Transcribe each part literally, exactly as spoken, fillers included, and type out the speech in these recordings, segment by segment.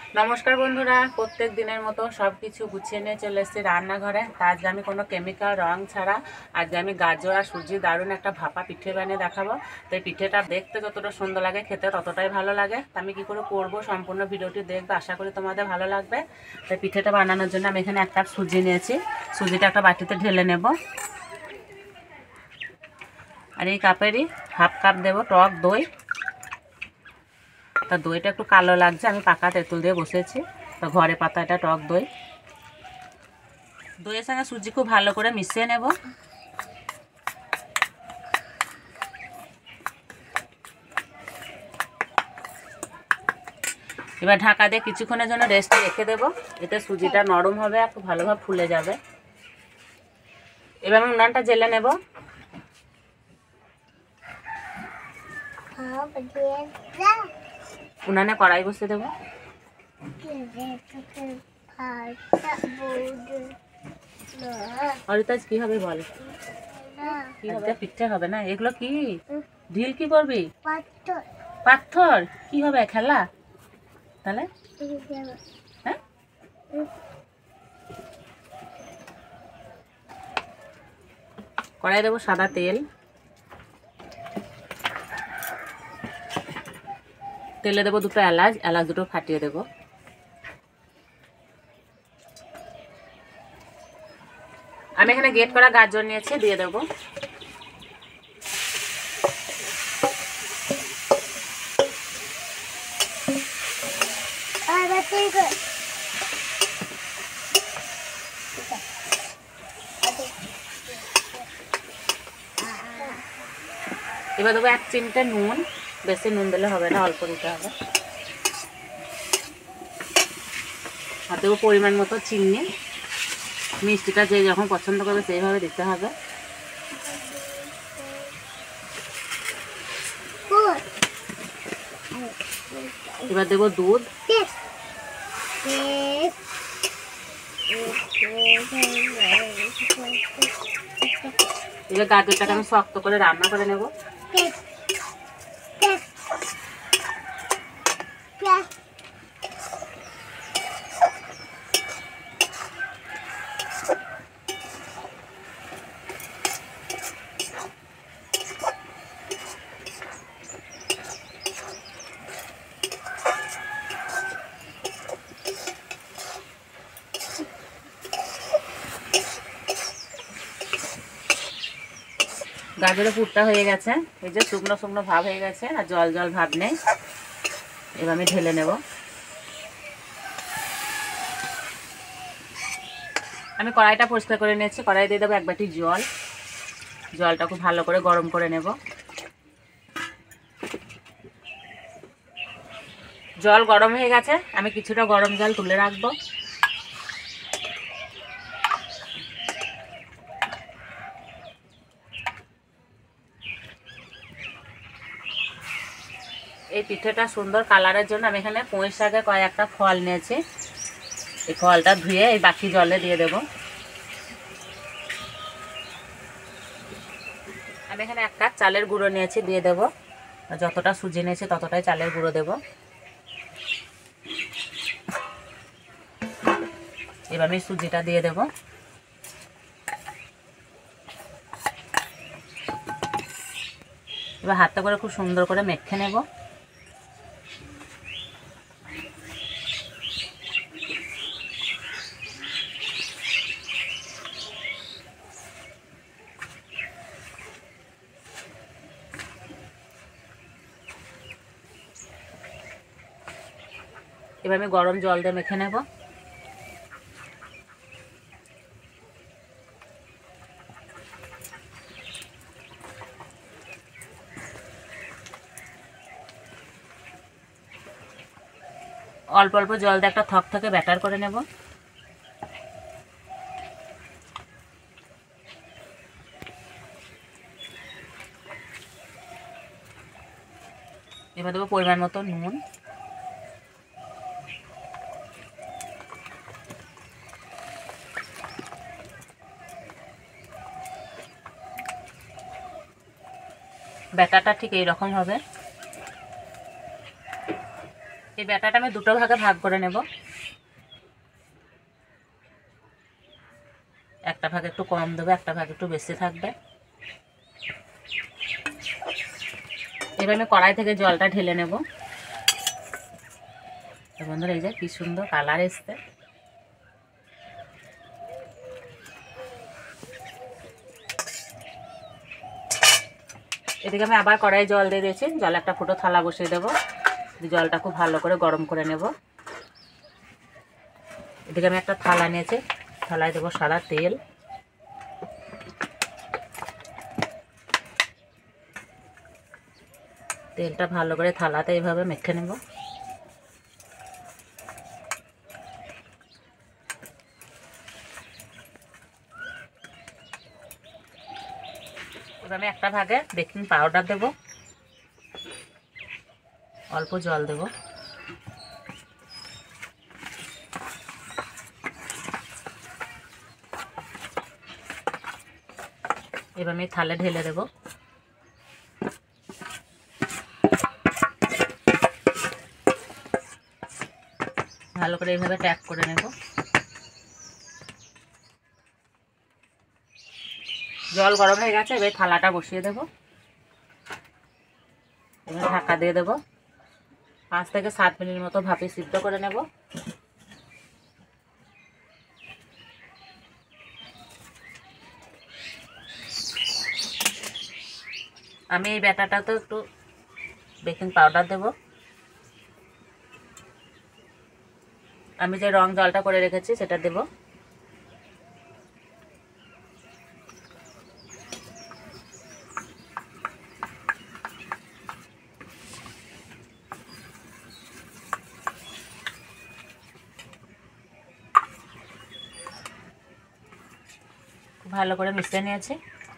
নমস্কার বন্ধুরা, প্রত্যেক দিনের মতো সব কিছু গুছিয়ে নিয়ে চলে এসেছি রান্নাঘরে। আজকে আমি কোনো কেমিক্যাল রং ছাড়া আজকে আমি গাজর আর সুজি দারুণ একটা ভাপা পিঠে বানিয়ে দেখাবো। তো এই পিঠেটা দেখতে যতটা সুন্দর লাগে খেতে ততটাই ভালো লাগে। তো আমি কী করে করবো সম্পূর্ণ ভিডিওটি দেখবে, আশা করি তোমাদের ভালো লাগবে। তো পিঠেটা বানানোর জন্য আমি এখানে এক কাপ সুজি নিয়েছি। সুজিটা একটা বাটিতে ঢেলে নেব। আর এই কাপেরই হাফ কাপ দেবো টক দই। তা দইটা একটু কালো লাগছে, আমি পাকা তেঁতুল দিয়ে বসেছি। তো ঘরে পাতা এটা টক দই। দইয়ের সঙ্গে সুজি খুব ভালো করে মিশিয়ে নেব। এবার ঢাকা দিয়ে কিছুক্ষণের জন্য রেস্টে রেখে দেবো। এতে সুজিটা নরম হবে আর খুব ভালোভাবে ফুলে যাবে। এবার আমি উনানটা জেলে নেব। উনানে কড়াই বসিয়ে দেবো। অরিতাজ কি হবে বল? কি হবে? পিঠে হবে না? এগুলো কি ঢিল? কি করবি? পাথর? কি হবে? খেলা? তাহলে হ্যাঁ, কড়াই দেবো সাদা তেল। তেলে দেবো দুটো এলাচ, এলাচ দুটো ফাটিয়ে দেবো। আমি এখানে গেট করা গাজর নিয়েছি, দিয়ে দেবো। এবার দেবো এক চিমটে নুন। বেশি নুন দিলে হবে না, অল্প দিতে হবে। আর দেবো পরিমাণ মতো চিনি। মিষ্টিটা যে যখন পছন্দ করবে সেইভাবে দিতে হবে। এবার দেবো দুধ। এবার গাজরটাকে আমি শক্ত করে রান্না করে নেব। গাজরের পুরটা হয়ে গেছে, এই যে শুকনো শুকনো ভাব হয়ে গেছে, আর জল জল ভাব নেই। এবার আমি ঢেলে নেব। আমি কড়াইটা পরিষ্কার করে নিয়েছি। কড়াই দিয়ে দেবো এক বাটি জল। জলটা খুব ভালো করে গরম করে নেব। জল গরম হয়ে গেছে, আমি কিছুটা গরম জল তুলে রাখবো। এই পিঠেটা সুন্দর কালারের জন্য আমি এখানে পুঁই শাকের কয়েকটা ফল নিয়েছি। এই ফলটা ধুয়ে এই বাকি জলে দিয়ে দেব। আমি এখানে এক কাপ চালের গুঁড়ো নিয়েছি, দিয়ে দেব। যতটা সুজি নিয়েছি ততটাই চালের গুঁড়ো দেব। এবার আমি সুজিটা দিয়ে দেব। এবার হাতে করে খুব সুন্দর করে মেখে নেব। এবার আমি গরম জল দিয়ে মেখে নেব। অল্প অল্প জল দিয়ে একটা থকথকে ব্যাটার করে নেব। এবার দেবো পরিমাণ মতো নুন। ব্যাটারটা ঠিক এইরকম হবে। এই ব্যাটাটা আমি দুটো ভাগে ভাগ করে নেব। একটা ভাগ একটু কম দেবো, একটা ভাগ একটু বেশি থাকবে। এবার আমি কড়াই থেকে জলটা ঢেলে নেব। তো বন্ধুরা এই যে কি সুন্দর কালার এসছে। এদিকে আমি আবার কড়াই জল দিয়ে দিয়েছি, জল একটা ফুটো থালা বসিয়ে দেবো, জলটা খুব ভালো করে গরম করে নেব। এদিকে আমি একটা থালা নিয়েছি, থালায় দেবো সাদা তেল। তেলটা ভালো করে থালাতে এইভাবে মেখে নেব। এবার আমি একটা ভাগে বেকিং পাউডার দেব, অল্প জল দেব। এবার আমি থালে ঢেলে দেব। ভালো করে এইভাবে ট্যাপ করে নেব। জল গরম হয়ে গেছে, এবার থালাটা বসিয়ে দেব। এবার ঢাকা দিয়ে দেব, পাঁচ থেকে সাত মিনিট মতো ভাপে সিদ্ধ করে নেব। আমি এই ব্যাটাটাতে একটু বেকিং পাউডার দেব। আমি যে রং জলটা করে রেখেছি সেটা দেব। ভালো করে মিশিয়ে নিয়েছি।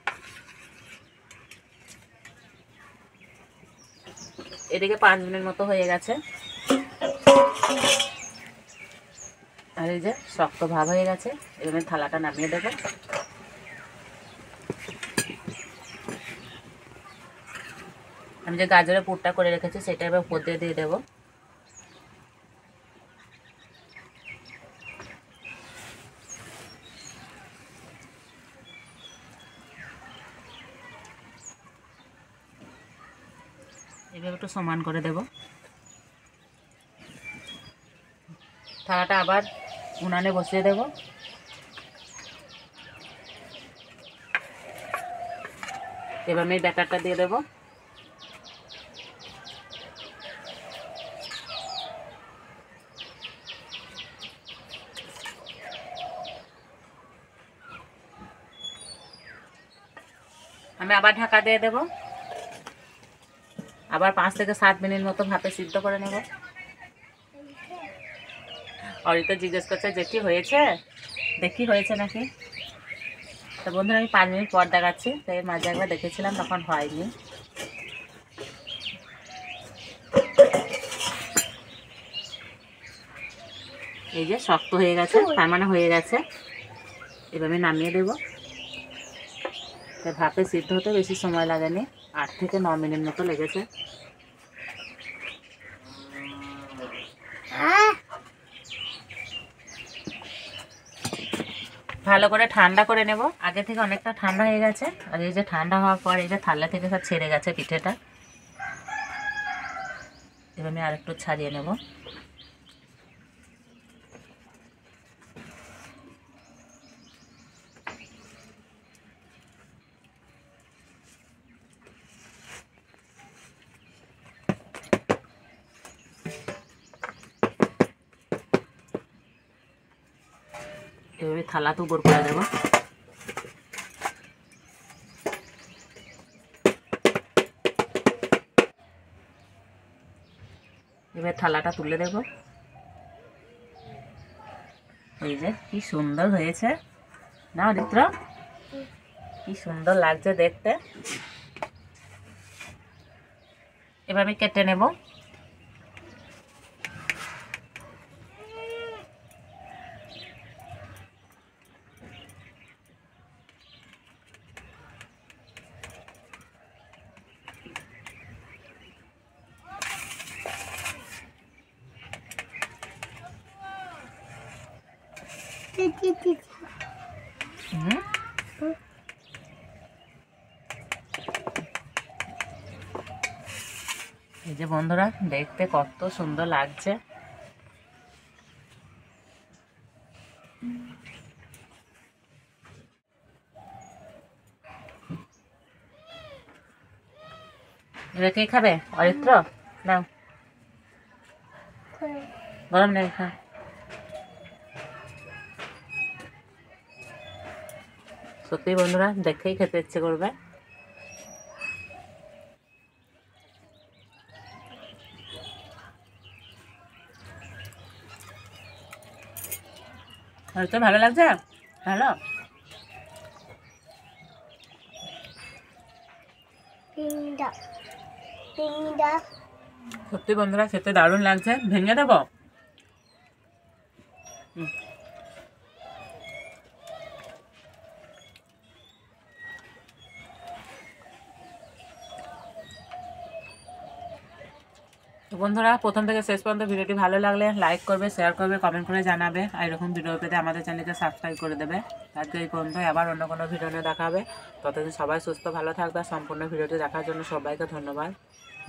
এদিকে পাঁচ মিনিট মতো হয়ে গেছে, আর এই যে শক্ত ভাব হয়ে গেছে। এবার থালাটা নামিয়ে দেব। আমি যে গাজরের পুরটা করে রেখেছি সেটা এবার উপর দিয়ে দিয়ে দেবো। এভাবে একটু সমান করে দেব। থালাটা আবার উনানে বসিয়ে দেব। এবার আমি ব্যাটারটা দিয়ে দেব। আমি আবার ঢাকা দিয়ে দেব, আবার পাঁচ থেকে সাত মিনিট মতো ভাপে সিদ্ধ করে নেব। অরিতা জিজ্ঞেস করছে যে কি হয়েছে, দেখি হয়েছে নাকি। তো বন্ধুরা আমি পাঁচ মিনিট পর দেখাচ্ছি, তো এর মাঝে একবার দেখেছিলাম তখন হয়নি। এই যে শক্ত হয়ে গেছে, তার মানে হয়ে গেছে। এবার আমি নামিয়ে দেব। ভাপে সিদ্ধ হতে বেশি সময় লাগেনি, আট থেকে ন মিনিট মতো লেগেছে। ভালো করে ঠান্ডা করে নেব। আগে থেকে অনেকটা ঠান্ডা হয়ে গেছে, আর এই যে ঠান্ডা হওয়ার পর এই যে থালা থেকে সব ছেড়ে গেছে পিঠেটা। এবার আমি আর একটু ছাড়িয়ে নেব। এভাবে থালা তো উপর করে দেবো। এবার থালাটা তুলে দেব। এই যে কি সুন্দর হয়েছে না অরিত্র, কি সুন্দর লাগছে দেখতে। এবার আমি কেটে নেব। হুম এই যে বন্ধুরা দেখতে কত সুন্দর লাগছে। এটা কে খাবে? অরিত্র নাও, গরম নেই খা। সত্যি বন্ধুরা দেখেই খেতে ইচ্ছে করবে। অরিত্র ভালো লাগছে? ভালো। সত্যি বন্ধুরা খেতে দারুণ লাগছে। ভেঙে দেবো? হুম। তো বন্ধুরা প্রথম থেকে শেষ পর্যন্ত ভিডিওটি ভালো লাগলে লাইক করবে, শেয়ার করবে, কমেন্ট করে জানাবে। আর এরকম ভিডিও পেতে আমাদের চ্যানেলকে সাবস্ক্রাইব করে দেবে। আজকে এই পর্যন্ত, আবার অন্য কোনো ভিডিও নিয়ে দেখা হবে। ততদিন সবাই সুস্থ ভালো থাকবে। সম্পূর্ণ ভিডিওটি দেখার জন্য সবাইকে ধন্যবাদ।